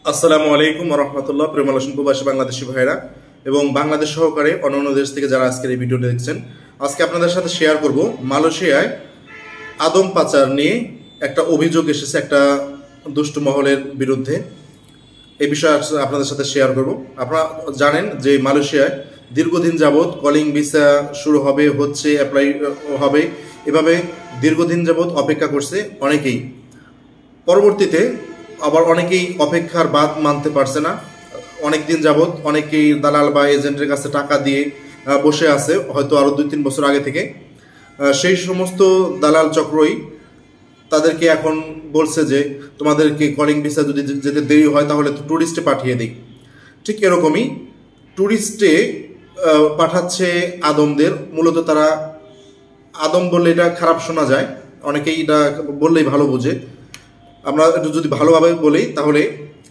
আসসালামু আলাইকুম রহমতুল্লাহ। প্রেমালসন প্রবাসী বাংলাদেশি ভাইরা এবং বাংলাদেশ সহকারে অন্যান্য দেশ থেকে যারা আজকের এই ভিডিওটি দেখছেন, আজকে আপনাদের সাথে শেয়ার করব মালয়েশিয়ায় আদম পাচার নিয়ে একটা অভিযোগ এসেছে একটা দুষ্টু মহলের বিরুদ্ধে। এই বিষয়ে আপনাদের সাথে শেয়ার করব। আপনারা জানেন যে মালয়েশিয়ায় দীর্ঘদিন যাবৎ কলিং ভিসা শুরু হবে, হচ্ছে, অ্যাপ্লাই হবে, এভাবে দীর্ঘদিন যাবৎ অপেক্ষা করছে অনেকেই। পরবর্তীতে আবার অনেকেই অপেক্ষার বাদ মানতে পারছে না। অনেক দিন যাবৎ অনেকেই দালাল বা এজেন্টের কাছে টাকা দিয়ে বসে আছে, হয়তো আরও 2-3 বছর আগে থেকে। সেই সমস্ত দালাল চক্রই তাদেরকে এখন বলছে যে তোমাদেরকে কলিং ভিসা যদি যেতে দেরি হয় তাহলে তো ট্যুরিস্টে পাঠিয়ে দিই। ঠিক এরকমই ট্যুরিস্টে পাঠাচ্ছে আদমদের। মূলত তারা আদম বললে এটা খারাপ শোনা যায়, অনেকেই এটা বললেই ভালো বোঝে। আমরা একটু যদি ভালোভাবে বলি তাহলে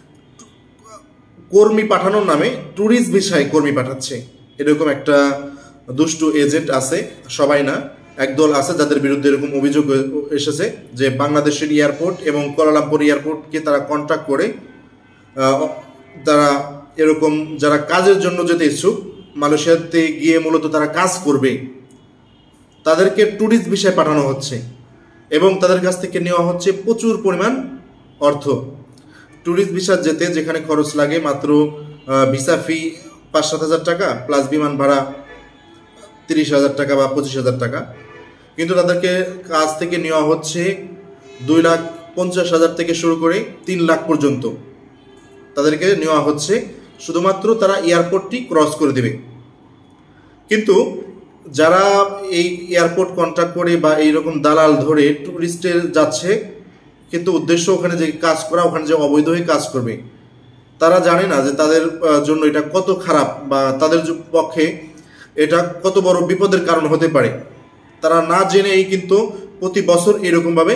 কর্মী পাঠানোর নামে ট্যুরিস্ট ভিসায় কর্মী পাঠাচ্ছে। এরকম একটা দুষ্টু এজেন্ট আছে, সবাই না, একদল আছে যাদের বিরুদ্ধে এরকম অভিযোগ এসেছে যে বাংলাদেশের এয়ারপোর্ট এবং কুয়ালালামপুর এয়ারপোর্টকে তারা কন্ট্যাক্ট করে তারা এরকম যারা কাজের জন্য যেতে ইচ্ছুক, মালয়েশিয়াতে গিয়ে মূলত তারা কাজ করবে, তাদেরকে ট্যুরিস্ট ভিসায় পাঠানো হচ্ছে এবং তাদের কাছ থেকে নেওয়া হচ্ছে প্রচুর পরিমাণ অর্থ। ট্যুরিস্ট ভিসা যেতে যেখানে খরচ লাগে মাত্র ভিসা ফি 5-7 হাজার টাকা প্লাস বিমান ভাড়া 30,000 টাকা বা 25,000 টাকা, কিন্তু তাদেরকে কাজ থেকে নেওয়া হচ্ছে 2,50,000 থেকে শুরু করে 3 লাখ পর্যন্ত তাদেরকে নেওয়া হচ্ছে, শুধুমাত্র তারা এয়ারপোর্টটি ক্রস করে দেবে। কিন্তু যারা এই এয়ারপোর্ট কন্ট্যাক্ট করে বা এইরকম দালাল ধরে ট্যুরিস্টের যাচ্ছে, কিন্তু উদ্দেশ্য ওখানে যে কাজ করা, ওখানে যে অবৈধ হয়ে কাজ করবে, তারা জানে না যে তাদের জন্য এটা কত খারাপ বা তাদের পক্ষে এটা কত বড় বিপদের কারণ হতে পারে। তারা না জেনেই কিন্তু প্রতি বছর এরকমভাবে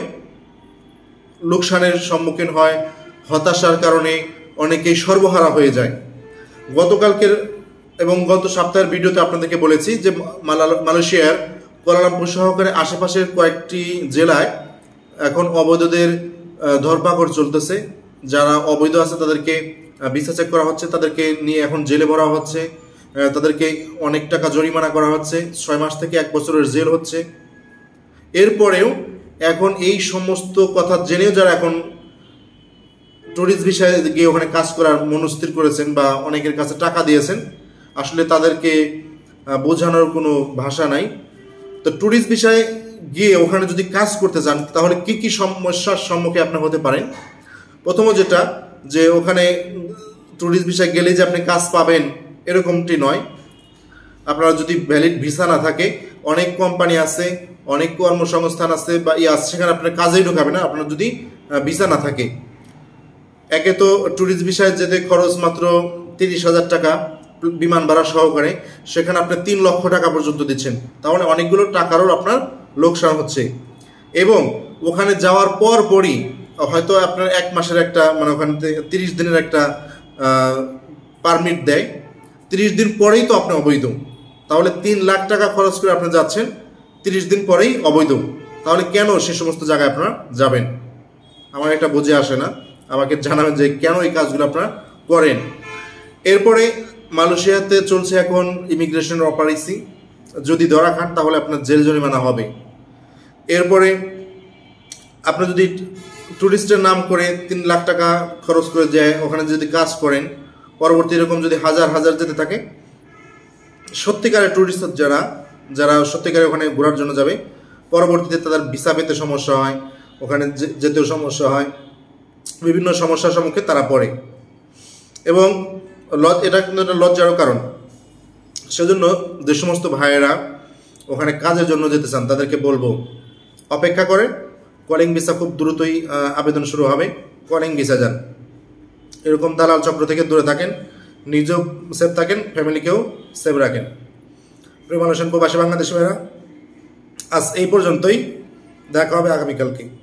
লোকসানের সম্মুখীন হয়, হতাশার কারণে অনেকেই সর্বহারা হয়ে যায়। গতকালকের এবং গত সপ্তাহের ভিডিওতে আপনাদেরকে বলেছি যে মালয়েশিয়ার কুয়ালালামপুর সহকারে আশেপাশের কয়েকটি জেলায় এখন অবৈধদের ধরপাকড় চলতেছে। যারা অবৈধ আছে তাদেরকে ভিসা চেক করা হচ্ছে, তাদেরকে নিয়ে এখন জেলে ভরা হচ্ছে, তাদেরকে অনেক টাকা জরিমানা করা হচ্ছে, 6 মাস থেকে 1 বছরের জেল হচ্ছে। এরপরেও এখন এই সমস্ত কথা জেনেও যারা এখন ট্যুরিস্ট ভিসায় গিয়ে ওখানে কাজ করার মনস্থির করেছেন বা অনেকের কাছে টাকা দিয়েছেন, আসলে তাদেরকে বোঝানোর কোনো ভাষা নাই। তো ট্যুরিস্ট ভিসায় গিয়ে ওখানে যদি কাজ করতে চান তাহলে কি কি সমস্যার সম্মুখীন আপনি হতে পারেন। প্রথমত যেটা, যে ওখানে ট্যুরিস্ট ভিসায় গেলে যে আপনি কাজ পাবেন এরকমটি নয়। আপনার যদি ভ্যালিড ভিসা না থাকে, অনেক কোম্পানি আছে, অনেক কর্মসংস্থান আছে বা আছে, সেখানে আপনার কাজেই ঢোকাবে না আপনার যদি ভিসা না থাকে। একে তো ট্যুরিস্ট ভিসায় যেতে খরচ মাত্র 30,000 টাকা বিমান ভাড়া সহকারে, সেখানে আপনি 3 লক্ষ টাকা পর্যন্ত দিচ্ছেন, তাহলে অনেকগুলো টাকারও আপনার লোকসান হচ্ছে। এবং ওখানে যাওয়ার পরই হয়তো আপনার 1 মাসের একটা ওখানে 30 দিনের একটা পারমিট দেয়, 30 দিন পরেই তো আপনি অবৈধ। তাহলে 3 লাখ টাকা খরচ করে আপনি যাচ্ছেন, 30 দিন পরেই অবৈধ। তাহলে কেন সে সমস্ত জায়গায় আপনারা যাবেন? আমার এটা বুঝে আসে না। আমাকে জানাবেন যে কেন এই কাজগুলো আপনারা করেন। এরপরে মালয়েশিয়াতে চলছে এখন ইমিগ্রেশন অপারেশন, যদি ধরা খান তাহলে আপনার জেল জরিমানা হবে। এরপরে আপনি যদি ট্যুরিস্টের নাম করে 3 লাখ টাকা খরচ করে যায় ওখানে যদি কাজ করেন, পরবর্তী এরকম যদি হাজার যেতে থাকে, সত্যিকারের ট্যুরিস্ট যারা সত্যিকারে ওখানে ঘোরার জন্য যাবে, পরবর্তীতে তাদের ভিসা পেতে সমস্যা হয়, ওখানে যেতেও সমস্যা হয়, বিভিন্ন সমস্যার সম্মুখীন তারা পড়ে। এবং এটা কিন্তু একটা লজ্জারও কারণ। সেজন্য যে সমস্ত ভাইয়েরা ওখানে কাজের জন্য যেতে চান তাদেরকে বলবো, অপেক্ষা করে, কলিং ভিসা খুব দ্রুতই আবেদন শুরু হবে, কলিং ভিসা যান। এরকম দালাল চক্র থেকে দূরে থাকেন, নিজেও সেফ থাকেন, ফ্যামিলিকেও সেফ রাখেন। প্রিয় মানুষ প্রবাসী বাংলাদেশি ভাইরা, আজ এই পর্যন্তই, দেখা হবে আগামীকালকে।